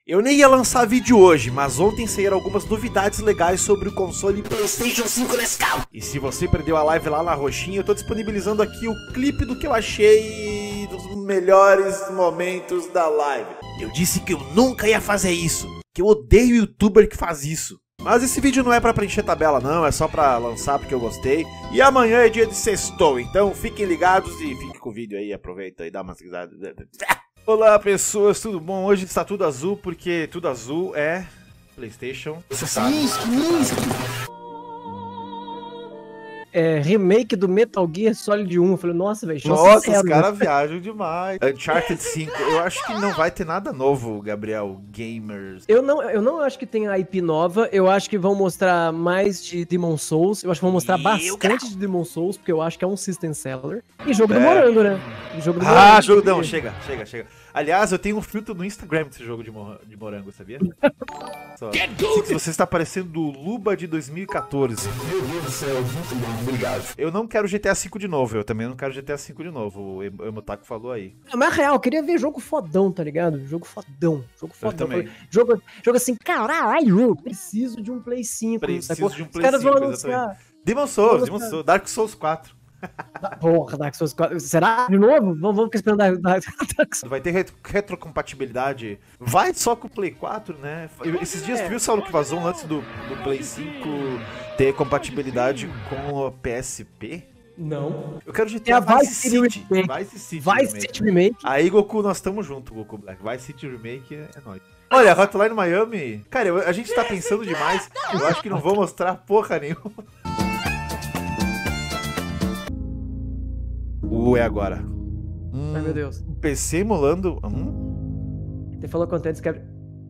Eu nem ia lançar vídeo hoje, mas ontem saíram algumas novidades legais sobre o console PlayStation 5 Nescau. E se você perdeu a live lá na roxinha, eu tô disponibilizando aqui o clipe do que eu achei dos melhores momentos da live. Eu disse que eu nunca ia fazer isso, que eu odeio youtuber que faz isso. Mas esse vídeo não é pra preencher tabela não, é só pra lançar porque eu gostei. E amanhã é dia de sextou, então fiquem ligados e fiquem com o vídeo aí, aproveita e dá umas risadas. Olá pessoas, tudo bom? Hoje está tudo azul porque tudo azul é PlayStation. Você sabe. É, remake do Metal Gear Solid 1. Eu falei, nossa, velho, nossa, os caras viajam demais. Uncharted 5, eu acho que não vai ter nada novo, Gabriel Gamers. Eu não acho que tenha IP nova, eu acho que vão mostrar mais de Demon Souls, eu acho que vão mostrar bastante de Demon Souls, porque eu acho que é um system seller. E jogo do Morango, né? Jogo do Morango. Jogo não, chega. Aliás, eu tenho um filtro no Instagram desse jogo de morango, sabia? Só. Você está parecendo o Luba de 2014. Meu Deus do céu, muito obrigado. Eu não quero GTA V de novo, eu também não quero GTA V de novo, o Emotaku falou aí. Mas real, eu queria ver jogo fodão, tá ligado? Jogo fodão. Eu também. Jogo assim, caralho, preciso de um Play 5. Preciso de um Play 5, Os caras vão anunciar. Demon Souls, Dark Souls 4. Porra, Dark Souls 4. Será? De novo? Vamos ficar esperando Dark Souls. Vai ter retrocompatibilidade. Vai só com o Play 4, né? Esses dias tu viu, Saulo, que vazou antes do Play 5 ter compatibilidade com o PSP? Não. Eu quero GTA Vice City. Vice City Remake. Aí, Goku, nós estamos juntos, Goku Black. Vice City Remake é nóis. Olha, Hotline Miami. Cara, a gente tá pensando demais. Eu acho que não vou mostrar porra nenhuma. É agora. Ai, meu Deus. O PC emulando. Você falou contentes que.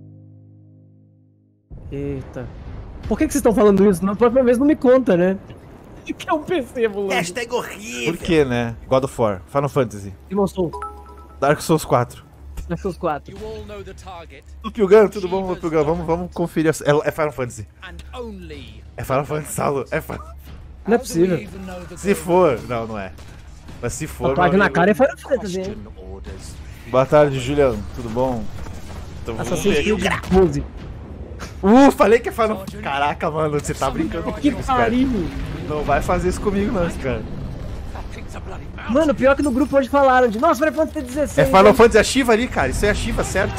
Eita. Por que vocês estão falando isso? Na próxima vez não me conta, né? Que é um PC emulando. Hashtag horrível. Por que, né? God of War, Final Fantasy, Demon Souls, Dark Souls 4. Dark Souls 4. Lupilgan, tudo bom, Lupilgan? Vamos conferir. É Final Fantasy. É Final Fantasy, Saulo. É Final... Não é possível. Se for. Não é. Mas se for. Apague na cara é Final Fantasy, hein? Boa tarde, Juliano. Tudo bom? Assassin's Creed 12. Falei que é Final Fantasy. Caraca, mano, você tá brincando Que comigo, pariu. Não vai fazer isso comigo, não, cara. Mano, pior que no grupo hoje falaram de nossa, Final Fantasy 16. É Final Fantasy, a Shiva ali, cara. Isso é a Shiva, certo?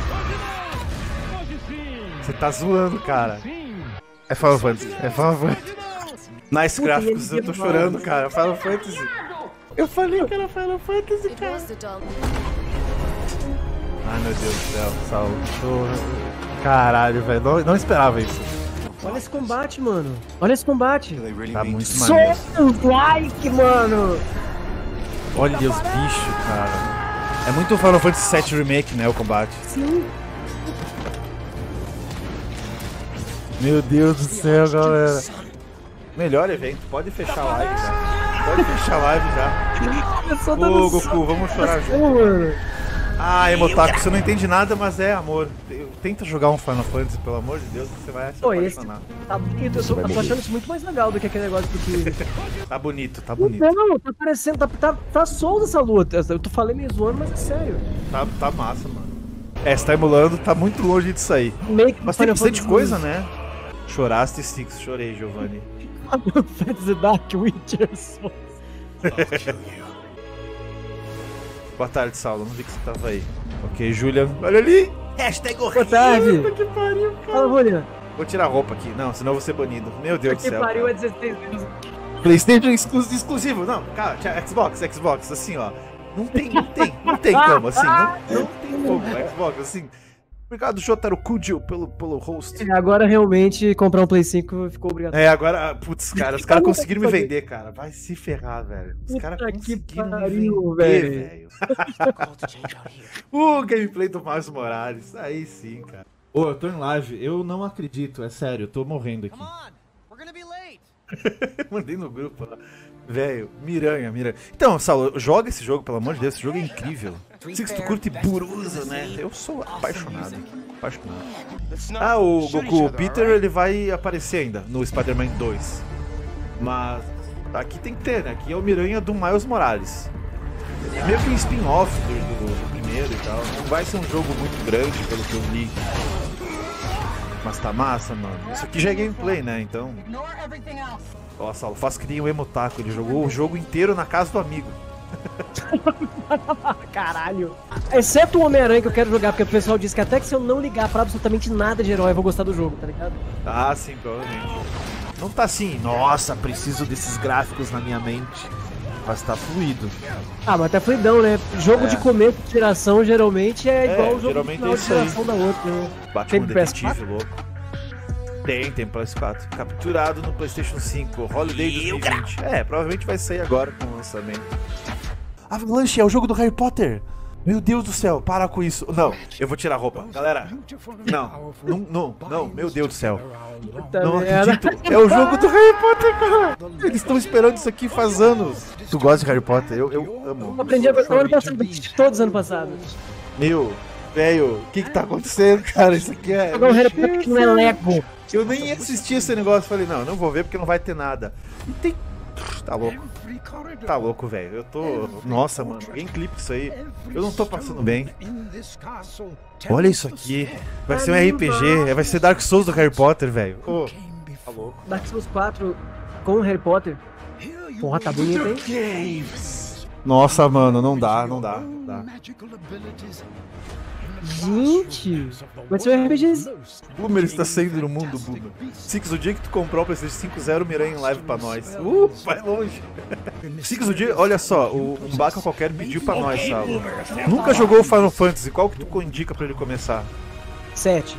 Você tá zoando, cara. É Final Fantasy. É Final Fantasy. Nice gráficos, eu tô chorando, cara. Final Fantasy. Eu falei que era Final Fantasy, cara. Ai, meu Deus do céu, Saulo. Caralho, velho. Não esperava isso. Olha esse combate, mano. Olha esse combate. Tá muito maneiro. Like, mano. Olha os bichos, cara. É muito Final Fantasy VII Remake, né, o combate. Sim. Meu Deus do céu, galera. Melhor evento. Pode fechar a live já. Pode fechar a live já. Ô, Goku, vamos chorar junto. Ah, Emotaku, você não entende nada, mas é amor. Tenta jogar um Final Fantasy, pelo amor de Deus, você vai se apaixonar. Tá bonito, eu tô achando isso muito mais legal do que aquele negócio que... Tá bonito, tá bonito. Não, tá parecendo, tá solta essa luta. Eu tô falando meio zoando, mas é sério. Tá massa, mano. Você tá emulando, tá muito longe disso aí. Mas tem bastante coisa, né? Choraste, Six, chorei, Giovanni. Final Fantasy Dark Witchers. Boa tarde, Saulo. Não vi que você tava aí. Ok, Julian. Olha ali! Hashtag horrível. Boa tarde. Que pariu, cara. Fala, Julian. Vou tirar a roupa aqui. Não, senão eu vou ser banido. Meu Deus do céu. Que pariu, cara. é 16 anos. PlayStation exclusivo. Não, cara, Xbox, assim, ó. Não tem como, assim. Não tem como, Xbox, assim. Obrigado, Jotaro Kudio, pelo host. Agora realmente comprar um Play 5 ficou obrigatório. Agora, putz, cara, os caras conseguiram me vender, cara. Vai se ferrar, velho. Os caras conseguiram me vender, velho. O gameplay do Miles Morales. Aí sim, cara. Eu tô em live. Eu não acredito, é sério. Eu tô morrendo aqui. Mandei no grupo lá. Velho, Miranha. Então, Saulo, joga esse jogo, pelo amor de Deus. Esse jogo é incrível. Sei que tu curte Burusa, né? Eu sou apaixonado. Ah, o Goku, o Peter, ele vai aparecer ainda no Spider-Man 2. Mas aqui tem que ter, né? Aqui é o Miranha do Miles Morales. É meio que um spin-off do primeiro e tal. Não vai ser um jogo muito grande, pelo que eu li. Mas tá massa, mano. Isso aqui já é gameplay, né? Então... Nossa, Saulo, faz que nem o Emotaku. Ele jogou o jogo inteiro na casa do amigo. Caralho. Exceto o Homem-Aranha que eu quero jogar, porque o pessoal diz que até que se eu não ligar pra absolutamente nada de herói, eu vou gostar do jogo, tá ligado? Ah, sim, provavelmente. Não tá assim, nossa, preciso desses gráficos na minha mente. Mas tá fluido. Ah, mas tá fluidão, né? Jogo de começo de geração geralmente é igual o jogo de final de geração da outra, né? Batman Detetive, louco. Tem PS4. Capturado no PlayStation 5, Holiday 2020. Provavelmente vai sair agora com o lançamento. Avalanche é o jogo do Harry Potter. Meu Deus do céu, para com isso. Não, eu vou tirar a roupa. Galera, não, meu Deus do céu. Não acredito. É o jogo do Harry Potter, cara. Eles estão esperando isso aqui faz anos. Tu gosta de Harry Potter? Eu amo. Eu aprendi a gostar ano passado, todos ano passado. Meu, velho, o que tá acontecendo, cara? Isso aqui é... Jogar o Harry Potter que não é Lego. Eu nem ia assistir esse negócio. Falei, não vou ver porque não vai ter nada. E tem... Tá louco. Tá louco, velho. Eu tô... Nossa, mano. Alguém clipe isso aí. Eu não tô passando bem. Olha isso aqui. Vai ser um RPG. Vai ser Dark Souls do Harry Potter, velho. Oh, tá louco. Dark Souls 4 com Harry Potter. Porra, tá bonito, hein? Nossa, mano. Não dá. Gente, vai ser um RPG. Boomer está saindo no mundo, Boomer. Six, o dia que tu comprar o PlayStation 5.0, Miranha em live pra nós. Vai longe. Six, o dia, olha só, um Baca qualquer pediu pra nós, Saulo. Nunca jogou o Final Fantasy, qual que tu indica pra ele começar? 7.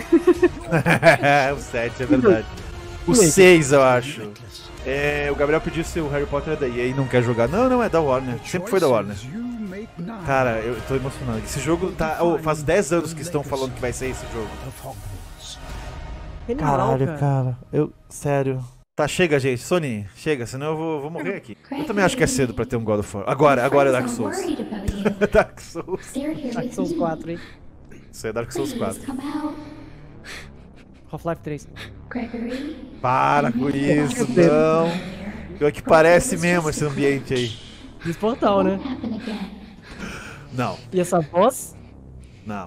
O 7, é verdade. O 6, eu acho. O Gabriel pediu se o Harry Potter é da EA e não quer jogar. Não, é da Warner. Sempre foi da Warner. Cara, eu tô emocionado. Esse jogo tá... faz 10 anos que estão falando que vai ser esse jogo. Caralho, cara. Sério. Tá, chega, gente. Sony, chega, senão eu vou morrer aqui. Eu também acho que é cedo pra ter um God of War. Agora é Dark Souls. Dark Souls 4, hein? Isso é Dark Souls 4. Half-Life 3. Para com isso, não. Pior que parece mesmo esse ambiente aí. Diz Portal, né? Não. E essa voz? Não.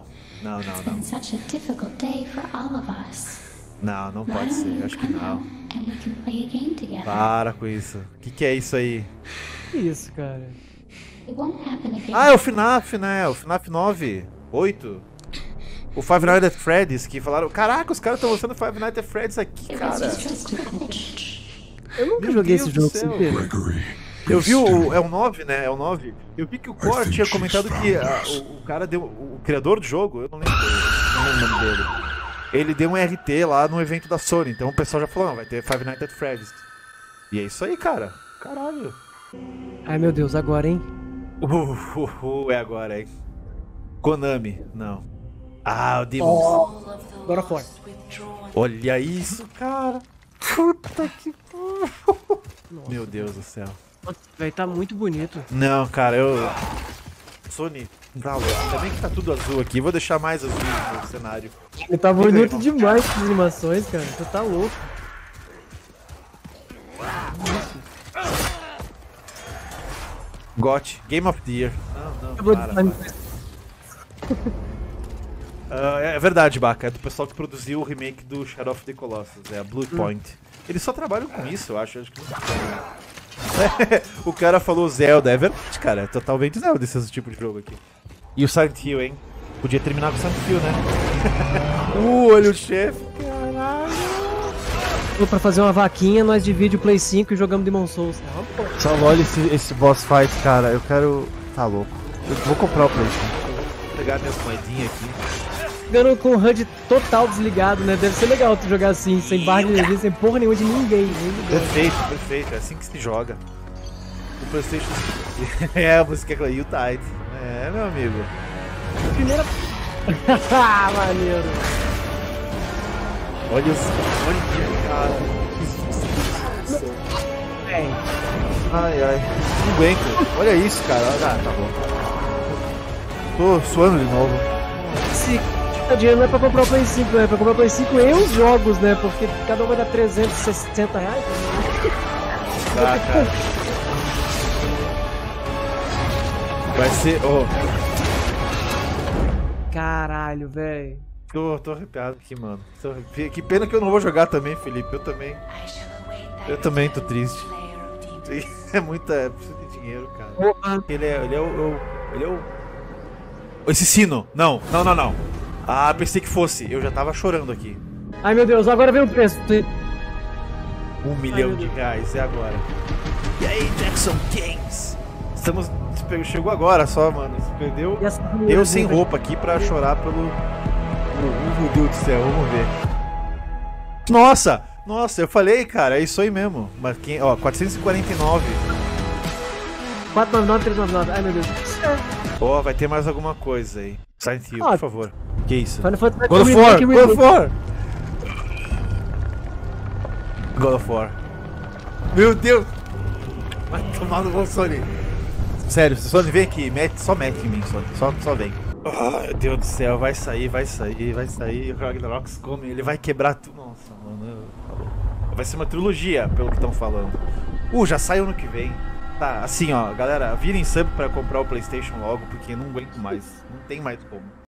Não pode ser. Acho que não. Para com isso. O que é isso aí? Que isso, cara? Ah, é o FNAF, né? O FNAF 9, 8. O Five Nights at Freddy's, que falaram... Caraca, os caras estão mostrando Five Nights at Freddy's aqui, cara. Eu nunca joguei esse jogo sem ter. Eu vi é o 9, né? É o 9. Eu vi que o Core tinha comentado que o cara deu... O criador do jogo, eu não lembro o nome dele. Ele deu um RT lá no evento da Sony. Então o pessoal já falou, não, vai ter Five Nights at Freddy's. E é isso aí, cara. Caralho. Ai, meu Deus, agora, hein? É agora, hein? Konami, não. Ah, o Demons. Agora fora. Olha isso, cara. Puta que... Meu Deus do céu. Vai tá muito bonito. Não, cara, Sony, tá louco. Ainda bem que tá tudo azul aqui. Vou deixar mais azul no cenário. Ele tá bonito demais com as animações, cara. Você tá louco. GOT, Game of the Year. Não, é verdade, Baca. É do pessoal que produziu o remake do Shadow of the Colossus. É a Bluepoint. Eles só trabalham com isso, eu acho. Que o cara falou Zelda. É verdade, cara. É totalmente Zelda esse tipo de jogo aqui. E o Silent Hill, hein? Podia terminar com o Silent Hill, né? Olha o chefe. Caralho. Pra fazer uma vaquinha, nós dividimos o Play 5 e jogamos Demon Souls. Só olha esse boss fight, cara. Eu quero... Tá louco. Eu vou comprar o Play 5. Vou pegar minhas moedinhas aqui. Jogando com o HUD total desligado, né? Deve ser legal tu jogar assim, sem barra de energia, sem porra nenhuma de ninguém. Perfeito. É assim que se joga. O PlayStation... a música é You Tide. É, meu amigo. Primeira... Maneiro. Olha isso, cara. Ai. Não aguento. Olha isso, cara. Ah, tá bom. Tô suando de novo. Se dinheiro não é pra comprar o Play 5, né? É pra comprar o Play 5 e os jogos, né? Porque cada um vai dar 360 reais. Tá, cara. Vai ser... Oh, Caralho, velho. tô arrepiado aqui, mano. Que pena que eu não vou jogar também, Felipe. Eu também tô triste. É muita... Precisa de dinheiro, cara. Opa. Ele é o... Esse sino. Não. Ah, pensei que fosse. Eu já tava chorando aqui. Ai, meu Deus, agora vem o preço. 1 milhão de reais, é agora. E aí, Jackson Games? Chegou agora só, mano. Você perdeu. Eu sem roupa aqui pra chorar pelo... Meu Deus do céu, vamos ver. Nossa, eu falei, cara, é isso aí mesmo. Mas quem, ó, 449. 499, 399. Ai, meu Deus. Ó, vai ter mais alguma coisa aí. Silent Hill, por favor. Que isso? Final Fantasy God of War! God of War! God of War. Meu Deus! Vai tomar no bom, Sony. Sério, Sony, vem aqui. Só mete em mim, Sony. Só vem. Oh, meu Deus do céu, vai sair. O Ragnarok come, ele vai quebrar tudo. Nossa, mano. Vai ser uma trilogia, pelo que estão falando. Já saiu no que vem. Tá, assim, ó, galera, virem sub pra comprar o PlayStation logo, porque eu não aguento mais. Não tem mais como.